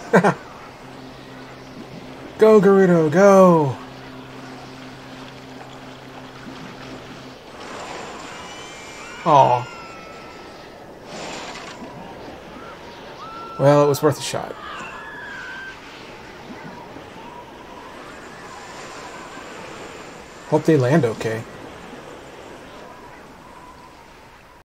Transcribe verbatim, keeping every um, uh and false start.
Go, Gerudo, go! Aw. Well, it was worth a shot. Hope they land okay.